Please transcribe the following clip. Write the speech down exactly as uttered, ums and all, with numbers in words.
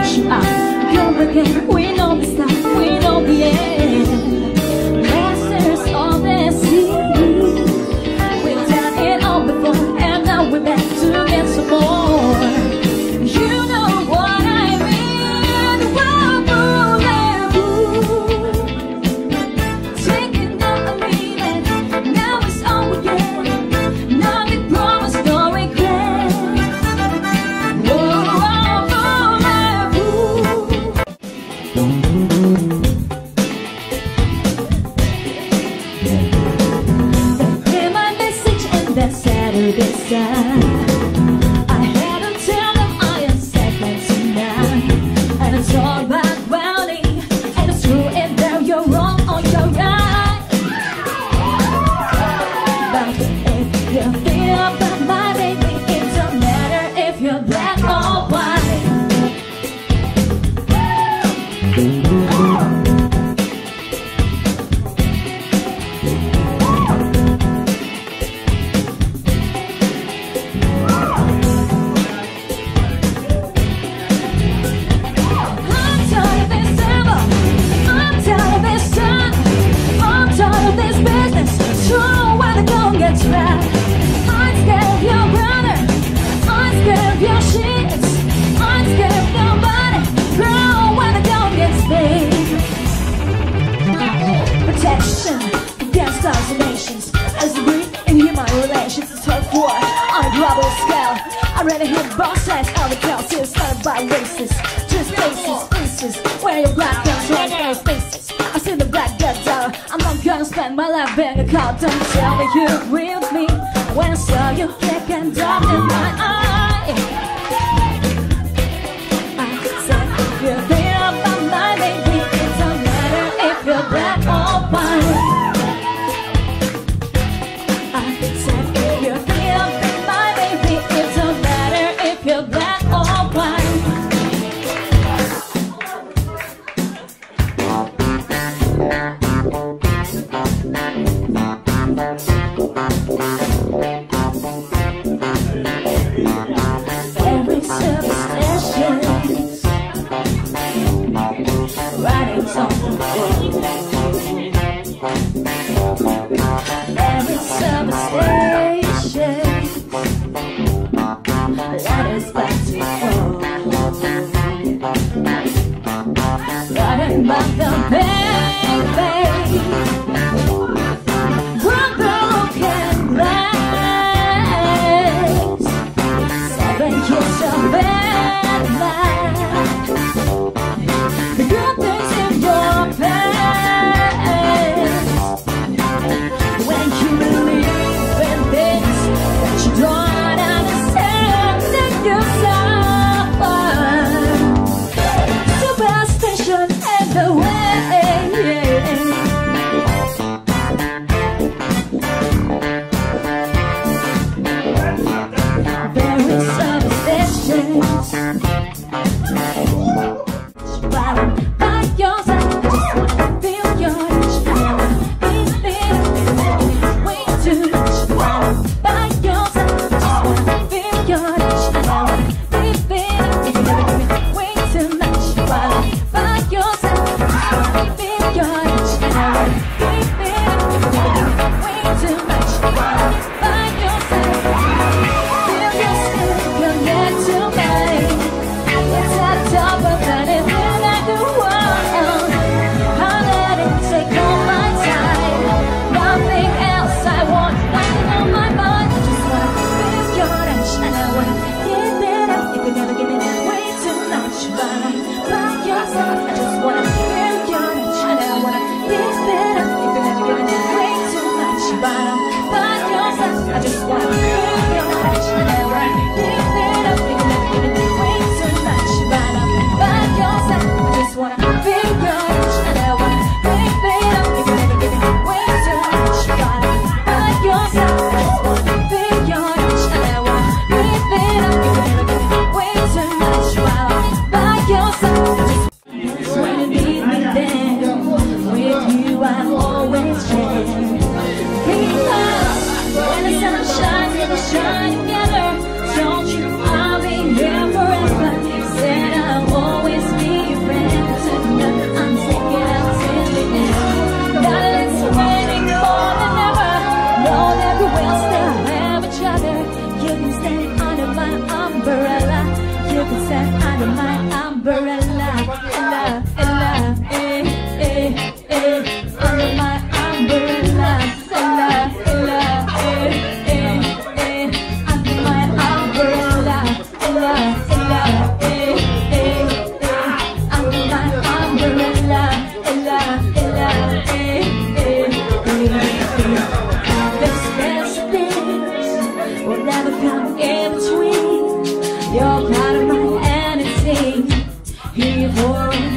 touch you up. Come again, we know the start, we know the end. Masters of the sea. We've done it all before, and now we're back to get some more. You know what I mean. Wow, taking out a minute, now it's all we get. Nothing promised, no regret. Whoa, hear my message in that Saturday sun. I had to tell them I am second tonight, and it's all about rowdy, and it's true and there you're wrong or you're right. But if you feel about my baby, it don't matter if you're black or white. Against isolations, as we breathe in human relations, it's tough war on a global scale. I read a hit boss size of the girls inspired by races, just faces, faces, where your black girls right those faces. I see the black girls out. I'm not gonna spend my life being a cop. Don't tell me you agree with me when I saw you flick and dark in my eye. I said if you feel about my baby, it don't matter if you're black or white. Every service station, writings on the wall. Every service station, letters back to fall. Writing about the baby, brother can rise. Seven years of bad life, the good things in your past. When you believe in this, that you don't understand that you suffer. Superstition and the way. Very superstitions. Riding by your side, just wanna feel your touch. Never way too much. Riding by your side, just wanna feel your touch. Never if you never give me way too much. Riding by your side, just wanna feel your touch. Never if you never give me way too much. Riding by your side, feel your skin connect to mine. It's at the top of that, it will not go away. under my umbrella, ella, ella, eh, eh, eh, under my umbrella, ella, ella, eh, eh, eh, under my umbrella, ella, ella, eh, eh, eh, under my umbrella, ella, ella, eh, eh, eh, eh. This best things will never come in between. You're part of my entity. Here for